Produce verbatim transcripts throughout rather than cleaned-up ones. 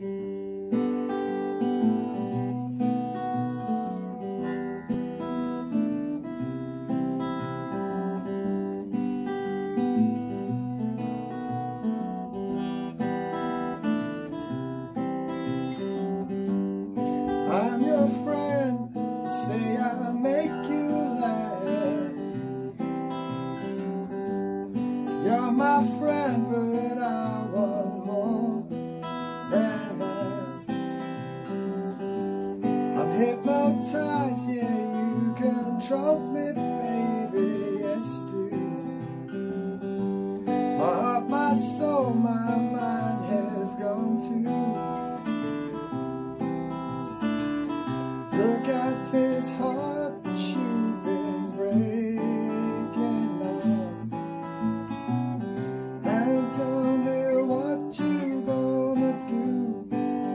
I'm your friend, say I'll make you laugh. You're my friend, but I want more than that. I'm hypnotized, yeah, you control me, baby, yes do. My heart, my soul, my mind has gone to. Look at this heart that you've been breaking now, and tell me what you gonna do.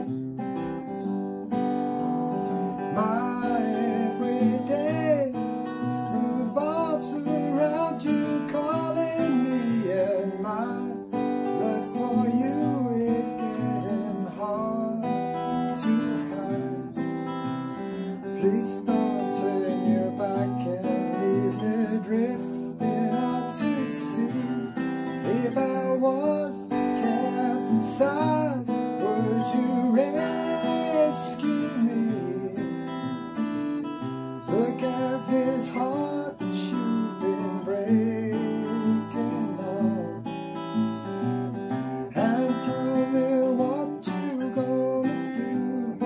My everyday revolves around you calling me, and my love for you is getting hard to hide. Please don't turn your back and leave me drifting out to sea. If I was capsized, would you rescue me? Look at this heart that you've been breaking on, and tell me what you gonna do.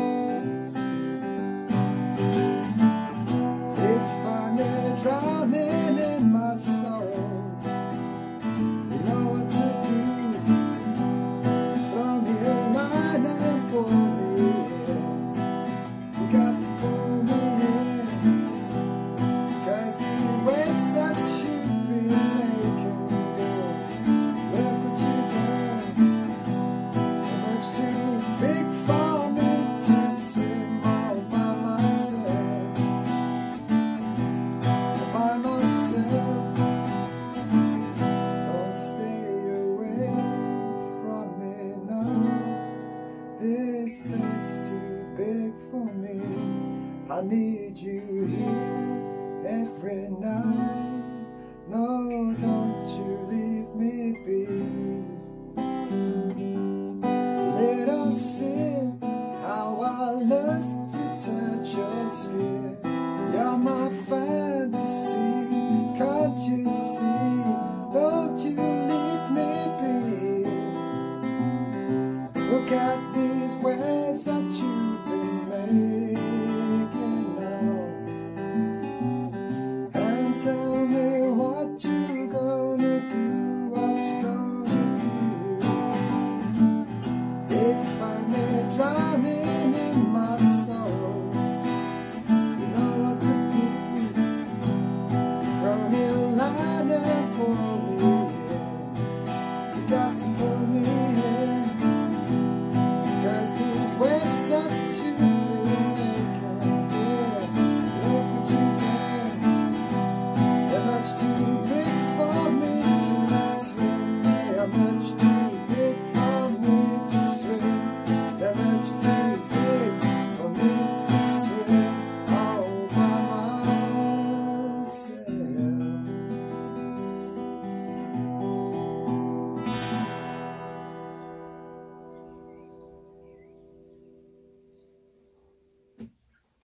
Drowning in my sorrows, you know what to do. Throw me a line and pull me in. You got to pull me in, 'cause the waves that you've been making, girl, look what you've done. Much too big for me to swim all by myself. Don't stay away from me now. This bed's too big for me. I need you here every night. No, don't you leave me be. Little sin, how I love to touch your skin. You're my fantasy. Can't you see? Don't you leave me be. Look at these waves that you've been making now, and tell me what you gonna do, what you gonna do. If I may drown in